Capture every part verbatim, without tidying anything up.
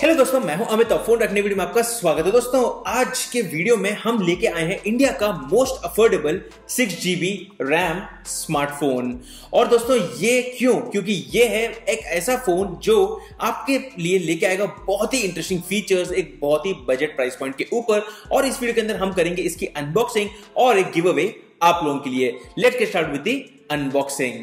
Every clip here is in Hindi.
हेलो दोस्तों, मैं हूं अमित और फोन रखने वीडियो में आपका स्वागत है। दोस्तों आज के वीडियो में हम लेके आए हैं इंडिया का most affordable six GB RAM smartphone. और दोस्तों ये क्यों? क्योंकि ये है एक ऐसा फोन जो आपके लिए लेके आएगा बहुत ही इंटरेस्टिंग फीचर्स एक बहुत ही बजट प्राइस पॉइंट के ऊपर। और इस वीडियो के अंदर हम करेंगे इसकी अनबॉक्सिंग और एक गिव अवे आप लोगों के लिए। Let's get start with the unboxing.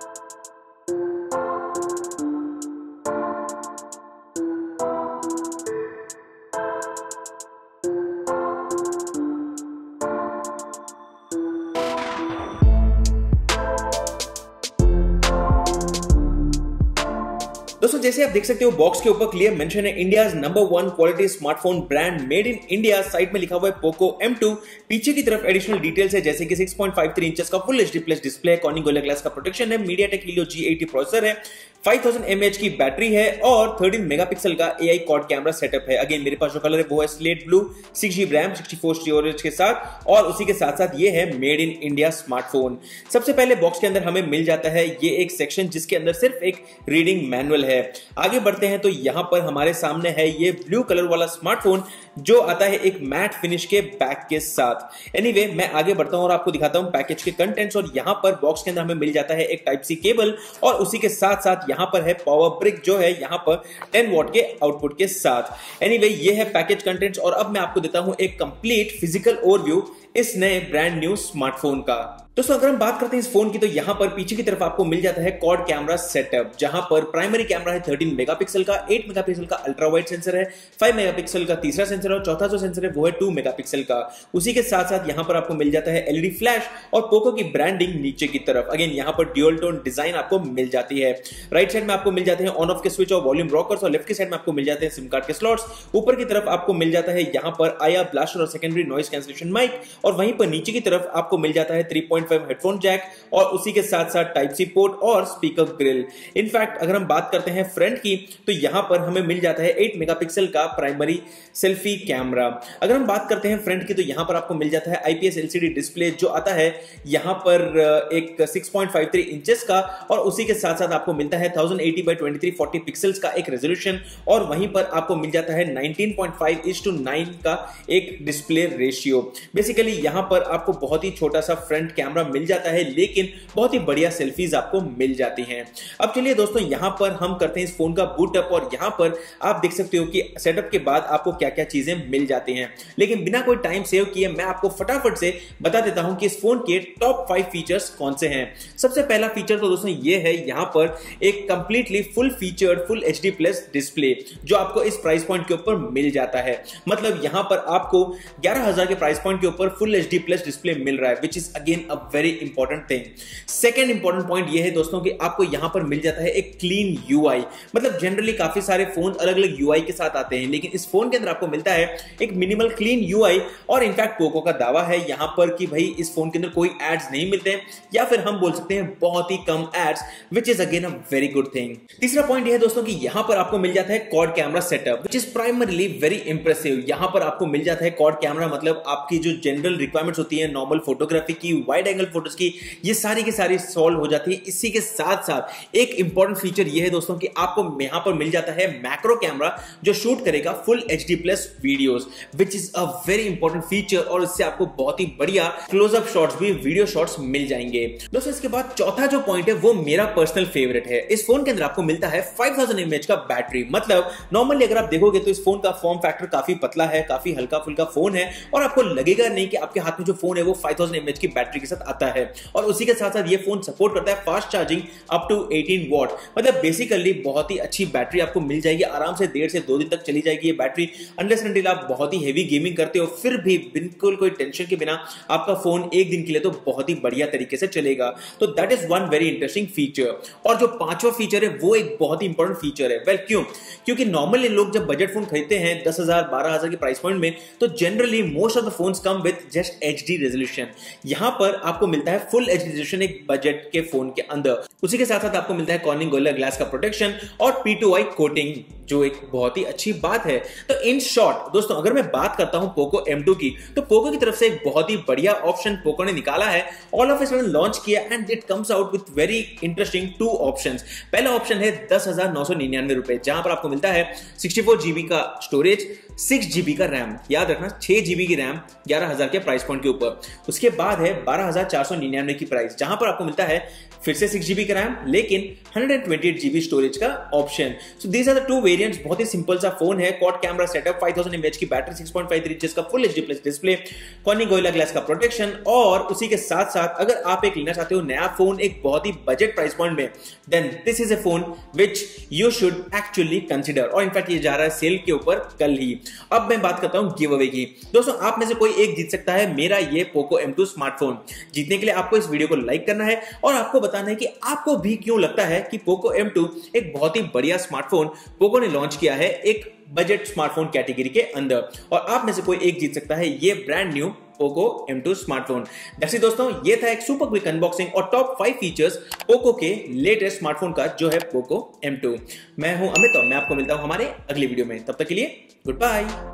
दोस्तों जैसे आप देख सकते हो बॉक्स के ऊपर क्लियर मेंशन है India number one quality smartphone brand made in India. Side में लिखा हुआ है पोको एम टू। पीछे की तरफ एडिशनल डिटेल्स है जैसे कि six point five three inches का फुल एचडी प्लस डिस्प्ले है, कॉर्निंग गोरिल्ला ग्लास का प्रोटेक्शन है, MediaTek Helio G eighty processor है, फाइव थाउजेंड एमएएच की बैटरी है और थर्टीन मेगापिक्सल का एआई क्वाड कैमरा सेटअप है। अगेन मेरे पास जो कलर है वो है slate blue, six GB RAM, sixty four storage के साथ, और उसी के साथ साथ ये है मेड इन इंडिया स्मार्टफोन। सबसे पहले बॉक्स के अंदर हमें मिल जाता है ये एक सेक्शन जिसके अंदर सिर्फ एक रीडिंग मैनुअल है। आगे बढ़ते हैं तो यहां पर हमारे सामने है ये ब्लू कलर वाला स्मार्टफोन जो आता है एक मैट फिनिश के बैक के साथ। एनीवे anyway, मैं आगे बढ़ता हूं और आपको दिखाता हूं पैकेज के कंटेंट्स। और यहां पर बॉक्स के अंदर हमें मिल जाता है एक टाइप सी केबल और उसी के साथ साथ यहां पर है पावर ब्रिक जो है यहां पर टेन वॉट के आउटपुट के साथ। एनीवे anyway, ये है पैकेज कंटेंट्स। और अब मैं आपको देता हूं एक कंप्लीट फिजिकल ओवरव्यू इस नए ब्रांड न्यू स्मार्टफोन का। दोस्तों अगर हम बात करते हैं इस फोन की तो यहां पर पीछे की तरफ आपको मिल जाता है क्वाड कैमरा सेटअप जहां पर प्राइमरी कैमरा है थर्टीन मेगापिक्सल का, एट मेगापिक्सल का अल्ट्रा वाइड सेंसर है, फाइव मेगापिक्सल का तीसरा सेंसर है और चौथा जो सेंसर है वो है टू मेगापिक्सल का। उसी के साथ साथ यहां पर आपको मिल जाता है एलईडी फ्लैश और पोको की ब्रांडिंग नीचे की तरफ। अगेन यहां पर ड्यूअल टोन डिजाइन आपको मिल जाती है। राइट साइड में आपको मिल जाते हैं ऑन ऑफ के स्विच और वॉल्यूम रॉकर्स और लेफ्ट की साइड में आपको मिल जाते हैं सिम कार्ड के स्लॉट्स। ऊपर की तरफ आपको मिल जाता है यहां पर आईआर ब्लास्टर और सेकेंडरी नॉइस कैंसलेशन माइक, और वहीं पर नीचे की तरफ आपको मिल जाता है three point five headphone jack और उसी के साथ साथ टाइप सी पोर्ट और स्पीकर ग्रिल। इनफैक्ट अगर हम बात करते हैं फ्रंट की तो यहां पर हमें मिल जाता है एट मेगापिक्सल का प्राइमरी सेल्फी कैमरा। अगर हम बात करते हैं फ्रंट की तो यहां पर आपको मिल जाता है आईपीएस एलसीडी डिस्प्ले जो आता है यहां पर एक six point five three inches का, और उसी के साथ साथ आपको मिलता है thousand eighty by twenty three forty pixels का एक रेजोल्यूशन, और वहीं पर आपको मिल जाता है nineteen point five is to nine का एक डिस्प्ले रेशियो। बेसिकली यहां पर आपको बहुत ही छोटा सा फ्रंट कैमरा मिल जाता है लेकिन बहुत ही बढ़िया सेल्फीज आपको मिल जाती हैं। अब चलिए दोस्तों यहां पर हम करते हैं इस फोन का बूट अप, और यहां पर आप देख सकते हो कि सेटअप के बाद आपको क्या क्या चीजें मिल जाती हैं। लेकिन बिना कोई टाइम सेव किए मैं आपको फटाफट से बता देता हूं कि इस फोन के टॉप फाइव फीचर्स कौन से हैं। सबसे पहला फीचर तो दोस्तों ये है यहां पर एक completely full featured full HD plus display जो आपको इस प्राइस पॉइंट के ऊपर मिल जाता है। मतलब यहां पर आपको ग्यारह हजार के प्राइस पॉइंट के ऊपर फुल एचडी प्लस डिस्प्ले मिल रहा है, which is again a very important thing. Second important point यह है दोस्तों कि आपको यहां पर मिल जाता है एक क्लीन यूआई। मतलब जनरली काफी सारे फोन अलग अलग यूआई के साथ आते हैं लेकिन इस फोन के अंदर आपको मिलता है एक मिनिमल क्लीन यूआई। और इनफैक्ट पोको का दावा है यहां पर कि भाई इस फोन के अंदर कोई एड्स नहीं मिलते हैं, या फिर हम बोल सकते हैं बहुत ही कम ads, which is again a very good thing. तीसरा पॉइंट यह है दोस्तों कि यहां पर आपको मिल जाता है quad camera setup which is primarily very impressive. यहां पर आपको मिल जाता है क्वाड कैमरा, मतलब आपकी जो जनरल रिक्वायरमेंट्स होती है नॉर्मल फोटोग्राफी की, वाइड एंगल फोटोज की, ये सारी की सारी सॉल्व हो जाती है। इसी के साथ साथ एक इंपॉर्टेंट फीचर ये है दोस्तों कि आपको यहां पर मिल जाता है मैक्रो कैमरा जो शूट करेगा full HD plus videos, which is a very important feature, और इससे आपको बहुत ही बढ़िया क्लोजअप शॉट्स भी वीडियो शॉट्स मिल जाएंगे। दोस्तों इसके बाद चौथा जो पॉइंट है वो मेरा पर्सनल फेवरेट है। इस फोन के अंदर आपको मिलता है फाइव थाउजेंड एमएएच का बैटरी। मतलब नॉर्मली अगर आप देखोगे तो इस फोन का फॉर्म फैक्टर काफी पतला है, काफी हल्का फुल्का फोन है, और आपको लगेगा नहीं कि आपके हाथ में जो फोन है वो फाइव थाउजेंड एमएएच की बैटरी के साथ आता है। और उसी के साथ साथ ये फोन सपोर्ट करता है fast charging up to eighteen watt. मतलब बेसिकली बहुत ही अच्छी बैटरी आपको मिल जाएगी, आराम से डेढ़ से दो दिन तक चली जाएगी ये बैटरी। अनलेस अनटिल आप बहुत ही हेवी गेमिंग करते हो फिर भी बिल्कुल कोई टेंशन के बिना आपका फोन एक दिन के लिए तो बहुत ही बढ़िया तरीके से चलेगा। तो that is one very interesting feature. और जो पांचवा फीचर है वो एक बहुत ही इंपॉर्टेंट फीचर है। वेल क्यों? क्योंकि नॉर्मली लोग जब बजट फोन खरीदते हैं दस हजार बारह हजार के प्राइस पॉइंट में तो generally most of the phones come with just HD resolution. यहां पर आपको मिलता है फुल एचडी रेजोल्यूशन एक बजट के फोन के अंदर। उसी के साथ साथ आपको मिलता है कॉर्निंग गोरिल्ला ग्लास का प्रोटेक्शन और पी टू आई कोटिंग जो एक बहुत ही अच्छी बात है। तो इन शॉर्ट दोस्तों अगर मैं बात करता हूं पोको एम टू की, तो पोको की तरफ से एक बहुत ही बढ़िया ऑप्शन पोको ने निकाला है, all of a sudden launch किया and it comes out with very interesting two options. पहला ऑप्शन है दस हजार नौ सौ निन्यानवे रुपए, जहां पर आपको मिलता है सिक्सटी फोर जीबी का स्टोरेज, सिक्स जीबी का रैम, याद रखना छह जीबी की रैम ग्यारह हजार के प्राइस पॉइंट के ऊपर। उसके बाद है बारह हजार चार सौ निन्यानवे की प्राइस, जहां पर आपको मिलता है फिर से सिक्स जीबी का रैम लेकिन one twenty eight GB storage का option. So these are the two variants. बहुत ही सिंपल सा फोन है, quad camera setup, five thousand mAh की battery, six point five three inches का full HD plus display, Corning Gorilla glass का प्रोटेक्शन, और उसी के साथ साथ अगर आप एक लेना चाहते हो नया फोन एक बहुत ही बजट प्राइस पॉइंट में, then this is a phone which you should actually consider. और इनफैक्ट ये जा रहा है सेल के ऊपर कल ही। अब मैं बात करता हूं गिव अवे की। दोस्तों आप में से कोई एक जीत सकता है मेरा ये पोको एम टू स्मार्टफोन। जीतने के लिए आपको इस वीडियो को लाइक करना है और आपको बताना है कि आपको भी क्यों लगता है कि पोको एम टू एक बहुत ही बढ़िया स्मार्टफोन पोको ने लॉन्च किया है एक बजट स्मार्टफोन कैटेगरी के अंदर। और आप में से कोई एक जीत सकता है ये brand new Poco M two smartphone. That's it दोस्तों, ये था एक सुपर क्विक अनबॉक्सिंग और टॉप फाइव फीचर्स पोको के लेटेस्ट स्मार्टफोन का जो है पोको एम टू। मैं हूं अमित और मैं आपको मिलता हूं हमारे अगले वीडियो में। तब तक के लिए गुड बाय।